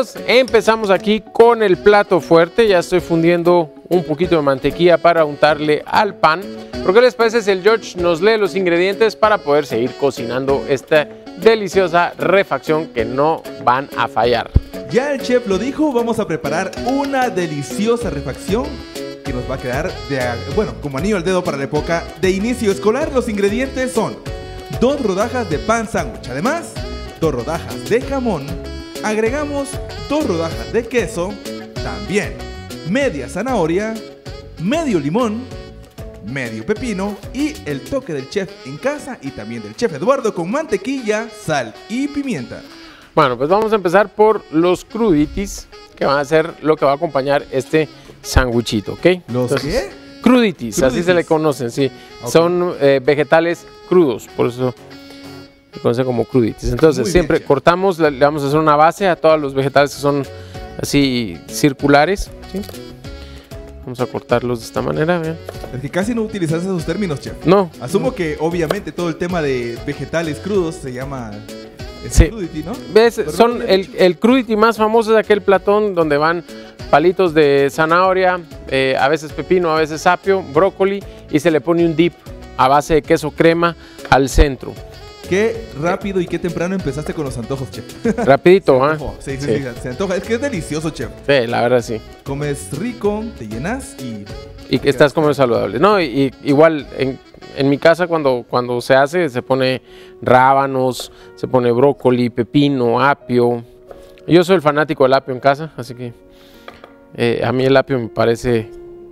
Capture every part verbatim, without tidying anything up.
amigos, empezamos aquí con el plato fuerte. Ya estoy fundiendo un poquito de mantequilla para untarle al pan. ¿Pero qué les parece si el George nos lee los ingredientes para poder seguir cocinando esta deliciosa refacción que no van a fallar? Ya el chef lo dijo, vamos a preparar una deliciosa refacción que nos va a quedar, de, bueno, como anillo al dedo para la época de inicio escolar. Los ingredientes son dos rodajas de pan sándwich, además dos rodajas de jamón, agregamos dos rodajas de queso, también media zanahoria, medio limón, medio pepino y el toque del chef en casa y también del chef Eduardo con mantequilla, sal y pimienta. Bueno, pues vamos a empezar por los cruditis, que van a ser lo que va a acompañar este sándwichito, ¿ok? ¿Los Entonces, qué? Cruditis, Cruditis, así se le conocen, sí. Okay. Son eh, vegetales crudos, por eso se conoce como cruditis. Entonces, Muy siempre bien, cortamos, le, le vamos a hacer una base a todos los vegetales que son así circulares, ¿sí? Vamos a cortarlos de esta manera, vean. Es que casi no utilizas esos términos, chef. No. Asumo no. que obviamente todo el tema de vegetales crudos se llama... Sí. Crudity, ¿no? ¿Ves? Son el, el crudity más famoso es aquel platón donde van palitos de zanahoria, eh, a veces pepino, a veces apio, brócoli y se le pone un dip a base de queso crema al centro. Qué rápido y qué temprano empezaste con los antojos, chef. Rapidito, ¿ah? ¿eh? Sí, sí, sí, sí, se antoja. Es que es delicioso, chef. Sí, la verdad sí. Comes rico, te llenas y... Y que estás comiendo saludable. No, y, y igual en, en mi casa cuando, cuando se hace se pone rábanos, se pone brócoli, pepino, apio. Yo soy el fanático del apio en casa, así que eh, a mí el apio me parece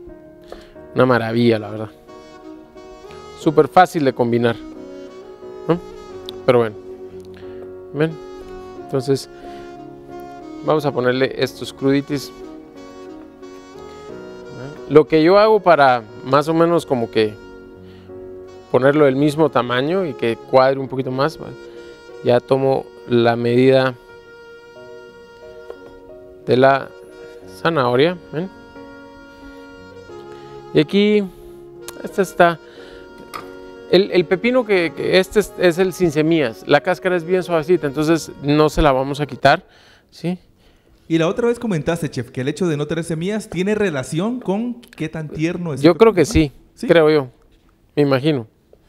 una maravilla, la verdad. Súper fácil de combinar, ¿no? Pero bueno, ¿ven? Entonces vamos a ponerle estos cruditis. Lo que yo hago para más o menos como que ponerlo del mismo tamaño y que cuadre un poquito más, ¿vale? Ya tomo la medida de la zanahoria, ¿ven? Y aquí, esta está, el, el pepino que, que este es, es el sin semillas, la cáscara es bien suavecita, entonces no se la vamos a quitar, ¿sí? Y la otra vez comentaste, chef, que el hecho de no tener semillas tiene relación con qué tan tierno es. Yo creo que sí, sí, creo yo, me imagino.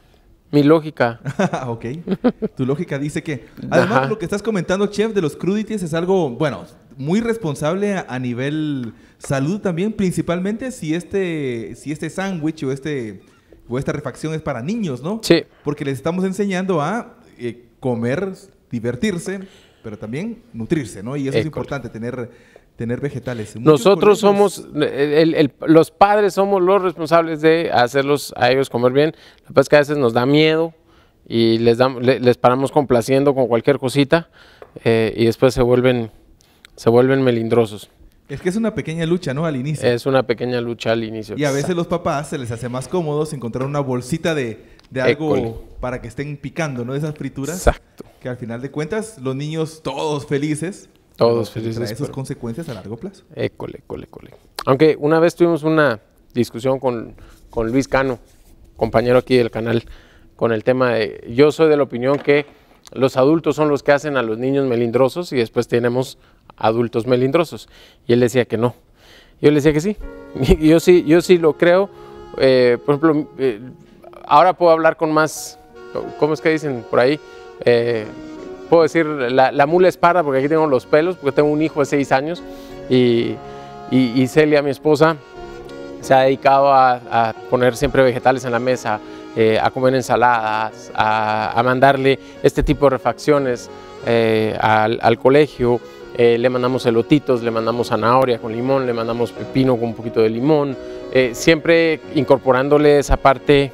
Mi lógica. Ok, tu lógica dice que... Además, Ajá. lo que estás comentando, chef, de los crudities es algo, bueno, muy responsable a, a nivel salud también, principalmente si este, si este sándwich o, este, o esta refacción es para niños, ¿no? Sí. Porque les estamos enseñando a eh, comer, divertirse, pero también nutrirse, ¿no? Y eso École. es importante, tener, tener vegetales. Nosotros colegios... somos, el, el, los padres somos los responsables de hacerlos a ellos comer bien. Lo que pasa es que a veces nos da miedo y les, damos, les, les paramos complaciendo con cualquier cosita eh, y después se vuelven, se vuelven melindrosos. Es que es una pequeña lucha, ¿no? Al inicio. Es una pequeña lucha al inicio. Y a veces los papás se les hace más cómodos encontrar una bolsita de, de algo École. para que estén picando, ¿no? Esas frituras. Exacto. Que al final de cuentas, los niños todos felices. Todos pero felices. trae esas pero... consecuencias a largo plazo. École, école, école. Aunque una vez tuvimos una discusión con, con Luis Cano, compañero aquí del canal, con el tema de... Yo soy de la opinión que los adultos son los que hacen a los niños melindrosos y después tenemos adultos melindrosos. Y él decía que no. Yo le decía que sí. Y yo sí, yo sí lo creo. Eh, por ejemplo, eh, ahora puedo hablar con más... ¿Cómo es que dicen por ahí? Eh, puedo decir la, la mula es parda porque aquí tengo los pelos, porque tengo un hijo de seis años y, y, y Celia, mi esposa, se ha dedicado a, a poner siempre vegetales en la mesa, eh, a comer ensaladas, a, a mandarle este tipo de refacciones eh, al, al colegio. Eh, le mandamos elotitos, le mandamos zanahoria con limón, le mandamos pepino con un poquito de limón, eh, siempre incorporándole esa parte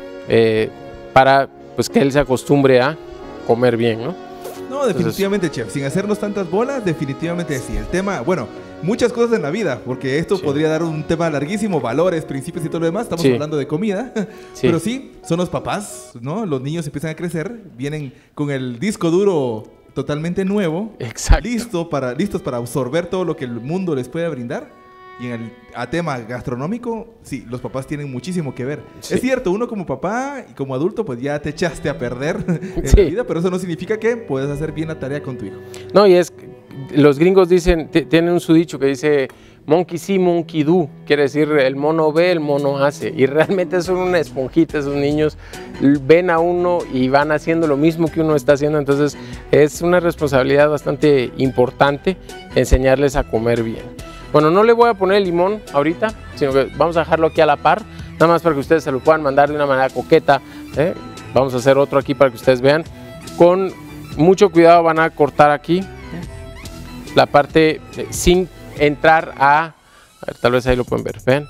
eh, para pues, que él se acostumbre a comer bien, ¿no? No, definitivamente, Entonces, chef. Sin hacernos tantas bolas, definitivamente sí. El tema, bueno, muchas cosas en la vida, porque esto sí. podría dar un tema larguísimo, valores, principios y todo lo demás. Estamos sí. hablando de comida. Sí. Pero sí, son los papás, ¿no? Los niños empiezan a crecer, vienen con el disco duro totalmente nuevo. Exacto. Listo para, listos para absorber todo lo que el mundo les puede brindar. Y en el a tema gastronómico, sí, los papás tienen muchísimo que ver. Sí. Es cierto, uno como papá y como adulto, pues ya te echaste a perder en sí. la vida, pero eso no significa que puedas hacer bien la tarea con tu hijo. No, y es, los gringos dicen, tienen un su dicho que dice monkey see, monkey do, quiere decir el mono ve, el mono hace, y realmente son una esponjita, esos niños ven a uno y van haciendo lo mismo que uno está haciendo, entonces es una responsabilidad bastante importante enseñarles a comer bien. Bueno, no le voy a poner el limón ahorita, sino que vamos a dejarlo aquí a la par, nada más para que ustedes se lo puedan mandar de una manera coqueta, ¿eh? Vamos a hacer otro aquí para que ustedes vean, con mucho cuidado van a cortar aquí la parte eh, sin entrar a, a ver, tal vez ahí lo pueden ver, ven.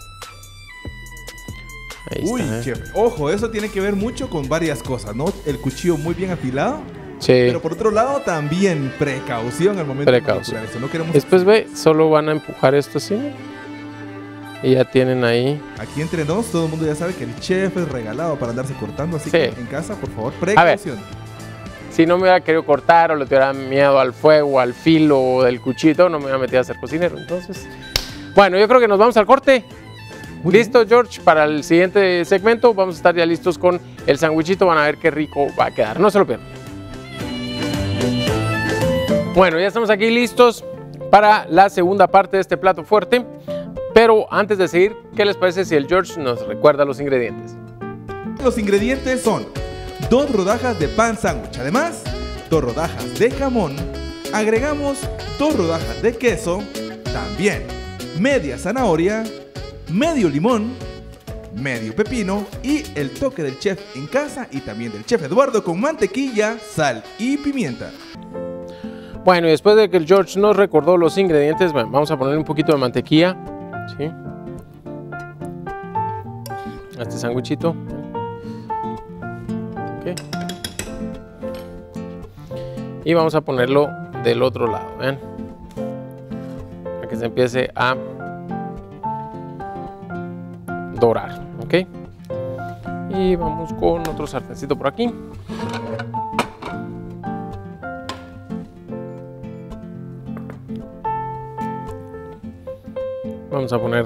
Ahí Uy, está, ¿eh? chef, ojo, eso tiene que ver mucho con varias cosas, ¿no? El cuchillo muy bien afilado, Sí. pero por otro lado también precaución al momento Precaución. de manipular eso. No queremos Después ve, solo van a empujar esto así y ya tienen ahí. Aquí entre nos, todo el mundo ya sabe que el chef es regalado para andarse cortando, así Sí. que en casa, por favor, precaución. Si no me hubiera querido cortar o le tuviera miedo al fuego, al filo del cuchito, no me hubiera metido a ser cocinero. Entonces, bueno, yo creo que nos vamos al corte. Muy Listo, George, para el siguiente segmento vamos a estar ya listos con el sandwichito. Van a ver qué rico va a quedar. No se lo pierdan. Bueno, ya estamos aquí listos para la segunda parte de este plato fuerte. Pero antes de seguir, ¿qué les parece si el George nos recuerda los ingredientes? Los ingredientes son dos rodajas de pan sándwich, además dos rodajas de jamón, agregamos dos rodajas de queso, también media zanahoria, medio limón, medio pepino y el toque del chef en casa y también del chef Eduardo con mantequilla, sal y pimienta. Bueno, y después de que el George nos recordó los ingredientes, bueno, vamos a poner un poquito de mantequilla, ¿sí? A este sándwichito. Okay. Y vamos a ponerlo del otro lado, ¿ven? Para que se empiece a dorar, ¿ok? Y vamos con otro sartencito por aquí. Vamos a poner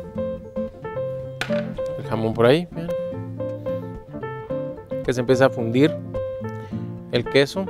el jamón por ahí, vean, que se empiece a fundir el queso.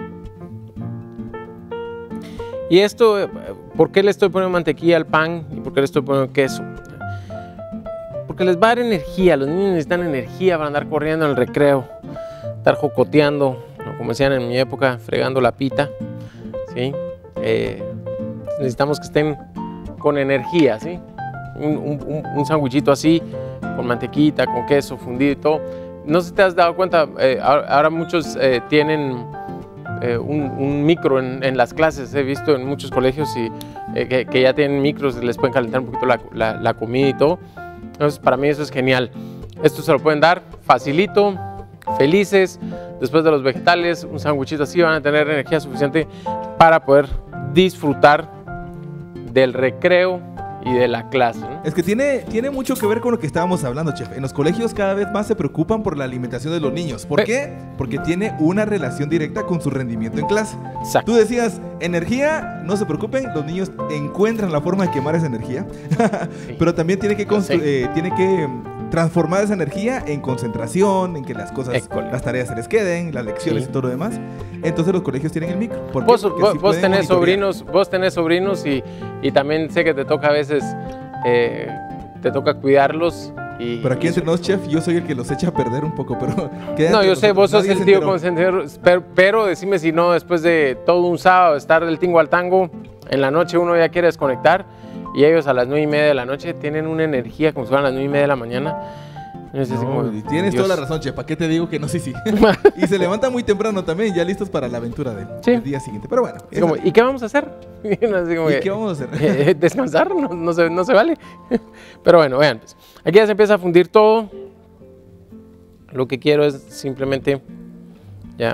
Y esto, ¿por qué le estoy poniendo mantequilla al pan y por qué le estoy poniendo queso? Porque les va a dar energía, los niños necesitan energía para andar corriendo en el recreo, estar jocoteando, ¿no? Como decían en mi época, fregando la pita, ¿sí? Eh, necesitamos que estén con energía, ¿sí? Un, un, un sándwichito así, con mantequita, con queso fundido y todo. No sé si te has dado cuenta, eh, ahora, ahora muchos eh, tienen eh, un, un micro en, en las clases, he visto en muchos colegios y, eh, que, que ya tienen micros, les pueden calentar un poquito la, la, la comida y todo. Entonces para mí eso es genial. Esto se lo pueden dar facilito, felices, después de los vegetales, un sándwichito así, van a tener energía suficiente para poder disfrutar del recreo y de la clase, ¿no? Es que tiene, tiene mucho que ver con lo que estábamos hablando, chef. En los colegios cada vez más se preocupan por la alimentación de los niños. ¿Por Eh. qué? Porque tiene una relación directa con su rendimiento en clase. Exacto. Tú decías, energía, no se preocupen, los niños encuentran la forma de quemar esa energía. Sí. Pero también tiene que, constru- Sí. eh, tiene que mm, transformar esa energía en concentración, en que las cosas, École. las tareas se les queden, las lecciones Sí. y todo lo demás. Entonces los colegios tienen el micro. ¿Por qué? Vos, Porque vos, así vos pueden tenés monitorear. sobrinos, vos tenés sobrinos y, y también sé que te toca a veces, eh, te toca cuidarlos. Y, Pero aquí y entre nos, chef, yo soy el que los echa a perder un poco, pero... quédate No, yo con sé, nosotros, vos sos nadie el se tío enteró. consentidor, pero, pero decime si no, después de todo un sábado estar del tingo al tango, en la noche uno ya quiere desconectar y ellos a las nueve y media de la noche tienen una energía como si fueran las nueve y media de la mañana. No sé, así No, como, y tienes Dios. toda la razón, chef. ¿Para qué te digo que no? Sí, sí. Y se levanta muy temprano también, ya listos para la aventura del, Sí. del día siguiente. Pero bueno. Así esa- como, ¿y qué vamos a hacer? Así como ¿Y que, qué vamos a hacer? eh, ¿descansar? No, no se, no se vale. Pero bueno, vean, pues, aquí ya se empieza a fundir todo. Lo que quiero es simplemente ya.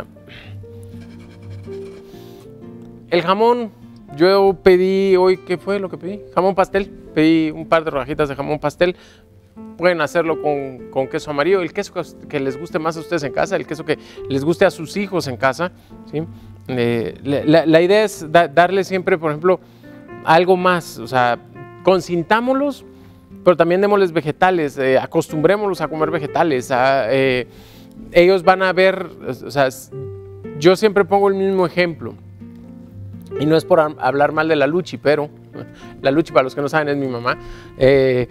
El jamón, yo pedí hoy, ¿qué fue lo que pedí? Jamón pastel. Pedí un par de rodajitas de jamón pastel. Pueden hacerlo con, con queso amarillo, el queso que, que les guste más a ustedes en casa, el queso que les guste a sus hijos en casa, ¿sí? Eh, la, la- la idea es da, darle siempre, por ejemplo, algo más, o sea, consintámoslos, pero también démosles vegetales, eh, acostumbrémoslos a comer vegetales, a, eh, ellos van a ver, o sea, yo siempre pongo el mismo ejemplo. y no es por hablar mal de la Luchi, pero la Luchi, para los que no saben, es mi mamá. Eh,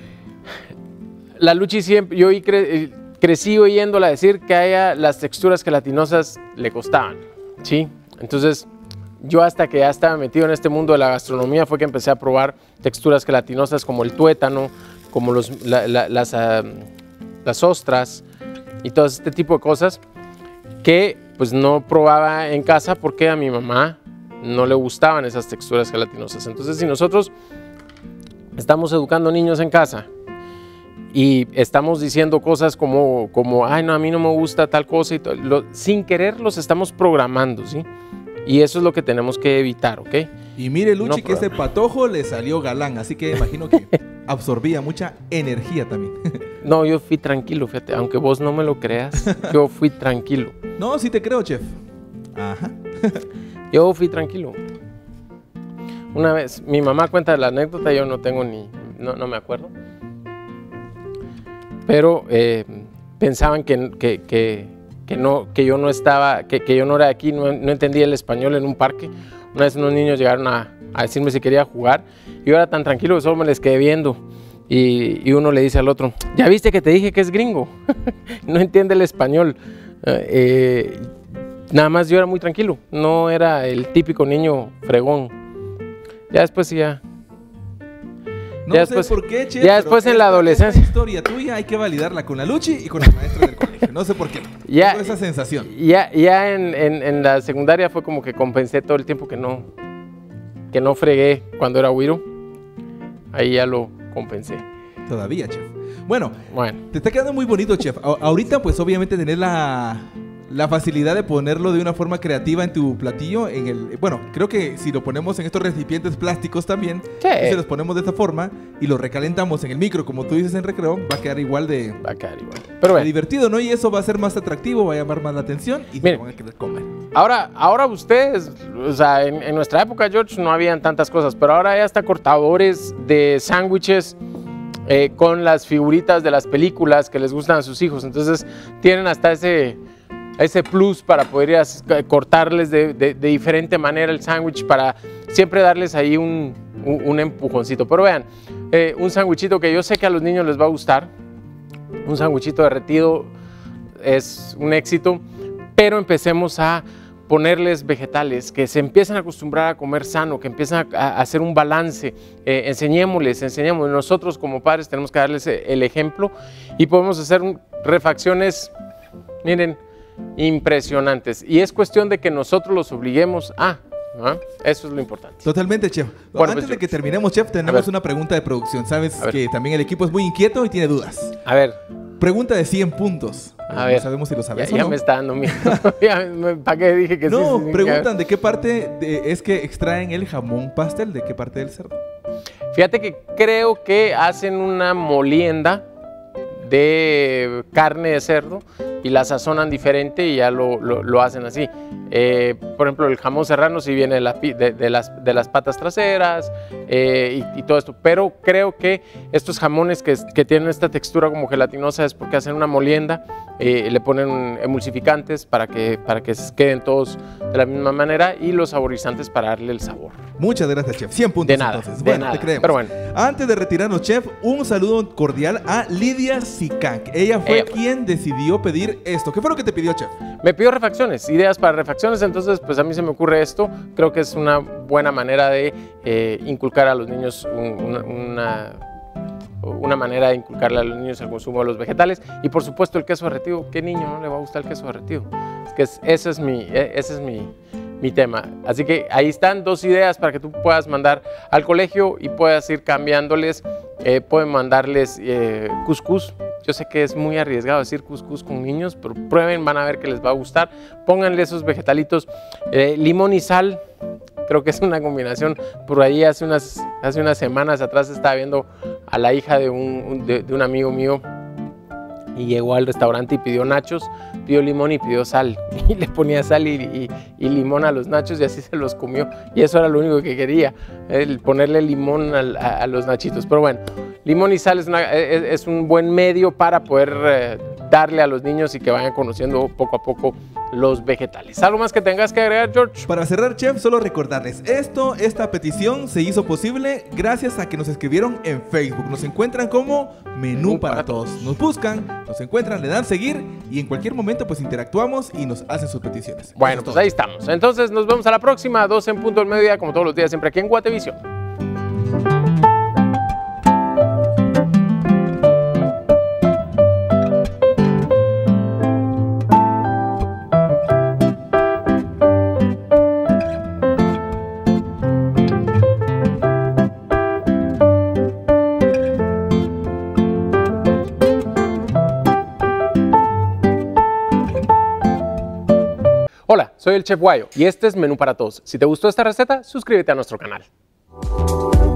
la Luchi siempre, yo cre, crecí oyéndola decir que a ella las texturas gelatinosas le costaban, ¿sí? Entonces, yo hasta que ya estaba metido en este mundo de la gastronomía fue que empecé a probar texturas gelatinosas como el tuétano, como los, la, la, las, uh, las ostras y todo este tipo de cosas que pues no probaba en casa porque a mi mamá no le gustaban esas texturas gelatinosas. Entonces, si nosotros estamos educando niños en casa y estamos diciendo cosas como, como ay, no, a mí no me gusta tal cosa, y todo, lo, sin querer los estamos programando, ¿sí? Y eso es lo que tenemos que evitar, ¿ok? Y mire, Luchi, no que ese patojo le salió galán, así que imagino que absorbía mucha energía también. No, yo fui tranquilo, fíjate, aunque vos no me lo creas, yo fui tranquilo. No, sí te creo, chef. Ajá. Yo fui tranquilo. Una vez, mi mamá cuenta la anécdota, yo no tengo ni, no, no me acuerdo. Pero eh, pensaban que, que, que, que, no, que yo no estaba, que, que yo no era de aquí, no, no entendía el español en un parque. Una vez unos niños llegaron a, a decirme si quería jugar. Yo era tan tranquilo que solo me les quedé viendo. Y, y uno le dice al otro, ¿ya viste que te dije que es gringo? No entiende el español. Eh, nada más yo era muy tranquilo, no era el típico niño fregón. Ya después ya... No ya sé después, por qué, chef, ya después en la adolescencia. Esta historia tuya hay que validarla con la Luchi y con el maestro del colegio. No sé por qué. Ya, tengo esa sensación. Ya, ya en, en, en la secundaria fue como que compensé todo el tiempo que no, que no fregué cuando era güiro. Ahí ya lo compensé. Todavía, chef. Bueno, bueno, te está quedando muy bonito, chef. A ahorita, pues obviamente tenés la... la facilidad de ponerlo de una forma creativa en tu platillo, en el, bueno, creo que si lo ponemos en estos recipientes plásticos también, sí. Si los ponemos de esta forma y lo recalentamos en el micro, como tú dices en recreo, va a quedar igual de, va a quedar igual. Pero bueno, divertido, ¿no? Y eso va a ser más atractivo, va a llamar más la atención y miren, se van a querer comer. Ahora, ahora ustedes, o sea, en, en nuestra época, George, no habían tantas cosas, pero ahora hay hasta cortadores de sándwiches eh, con las figuritas de las películas que les gustan a sus hijos. Entonces, tienen hasta ese... ese plus para poder cortarles de, de, de diferente manera el sándwich, para siempre darles ahí un, un, un empujoncito. Pero vean, eh, un sándwichito que yo sé que a los niños les va a gustar, un sándwichito derretido es un éxito, pero empecemos a ponerles vegetales, que se empiecen a acostumbrar a comer sano, que empiecen a, a hacer un balance, eh, enseñémosles, enseñémosles. Nosotros como padres tenemos que darles el ejemplo y podemos hacer un, refacciones, miren, impresionantes, y es cuestión de que nosotros los obliguemos a, ¿no? Eso es lo importante. Totalmente, chef. Bueno, Antes pues, de que terminemos, chef, tenemos una pregunta de producción. Sabes que también el equipo es muy inquieto y tiene dudas. A ver. Pregunta de cien puntos. A no ver. sabemos si lo sabes ya, o ya no. me está dando miedo. ¿Para qué dije que no, sí? No, preguntan de qué parte de, es que extraen el jamón pastel, de qué parte del cerdo. Fíjate que creo que hacen una molienda de carne de cerdo y la sazonan diferente y ya lo, lo, lo hacen así. Eh, por ejemplo, el jamón serrano sí viene de, la, de, de, las, de las patas traseras eh, y, y todo esto, pero creo que estos jamones que, que tienen esta textura como gelatinosa es porque hacen una molienda, eh, le ponen emulsificantes para que, para que se queden todos de la misma manera y los saborizantes para darle el sabor. Muchas gracias, chef. cien puntos de nada, entonces. De bueno, nada. te creemos. Pero bueno. Antes de retirarnos, chef, un saludo cordial a Lidia Sicanc. Ella fue Ella. quien decidió pedir esto. ¿Qué fue lo que te pidió, chef? Me pidió refacciones, ideas para refacciones, entonces pues a mí se me ocurre esto. Creo que es una buena manera de eh, inculcar a los niños un, una, una, una manera de inculcarle a los niños el consumo de los vegetales y por supuesto el queso derretido. ¿Qué niño no le va a gustar el queso derretido? Es que es, ese es mi, ese es mi, mi tema. Así que ahí están dos ideas para que tú puedas mandar al colegio y puedas ir cambiándoles. Eh, pueden mandarles eh, cuscús. Yo sé que es muy arriesgado decir cuscús con niños, pero prueben, van a ver que les va a gustar. Pónganle esos vegetalitos, eh, limón y sal. Creo que es una combinación. Por ahí hace unas, hace unas semanas atrás estaba viendo a la hija de un, de, de un amigo mío y llegó al restaurante y pidió nachos, pidió limón y pidió sal. Y le ponía sal y, y, y limón a los nachos y así se los comió. Y eso era lo único que quería, el ponerle limón a, a, a los nachitos. Pero bueno, limón y sal es, una, es, es un buen medio para poder eh, darle a los niños y que vayan conociendo poco a poco los vegetales. ¿Algo más que tengas que agregar, George? Para cerrar, chef, solo recordarles esto, esta petición se hizo posible gracias a que nos escribieron en Facebook. Nos encuentran como Menú para Todos. Nos buscan, nos encuentran, le dan seguir y en cualquier momento pues interactuamos y nos hacen sus peticiones. Bueno, pues ahí estamos. Entonces nos vemos a la próxima, doce en punto del mediodía, como todos los días, siempre aquí en Guatevisión. Hola, soy el Chef Guayo y este es Menú para Todos. Si te gustó esta receta, suscríbete a nuestro canal.